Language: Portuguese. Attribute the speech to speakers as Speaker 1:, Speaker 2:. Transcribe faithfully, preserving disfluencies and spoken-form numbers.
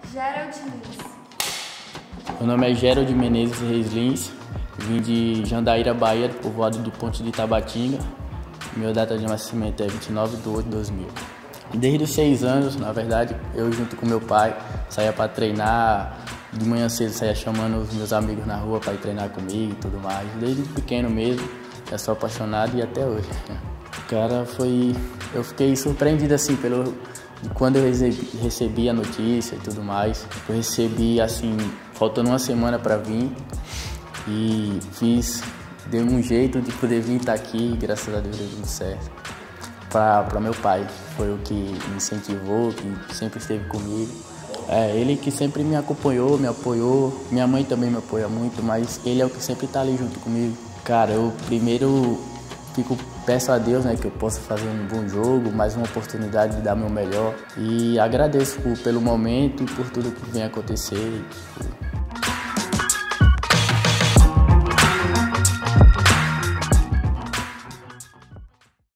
Speaker 1: Gerald Lins.
Speaker 2: Meu nome é Gerald Menezes Reis Lins, vim de Jandaíra, Bahia, do povoado do Ponte de Tabatinga. Minha data de nascimento é vinte e nove de oito de dois mil. Desde os seis anos, na verdade, eu junto com meu pai saía para treinar. De manhã cedo saía chamando os meus amigos na rua para ir treinar comigo e tudo mais. Desde pequeno mesmo, eu sou apaixonado e até hoje. Cara, foi... Eu fiquei surpreendido assim pelo... Quando eu recebi, recebi a notícia e tudo mais. Eu recebi assim, faltando uma semana para vir. E fiz... Dei um jeito de poder vir estar aqui, graças a Deus deu tudo certo. Para meu pai, foi o que me incentivou, que sempre esteve comigo. É ele que sempre me acompanhou, me apoiou. Minha mãe também me apoia muito, mas ele é o que sempre está ali junto comigo. Cara, eu primeiro fico, peço a Deus, né, que eu possa fazer um bom jogo, mais uma oportunidade de dar meu melhor. E agradeço por, pelo momento e por tudo que vem acontecer.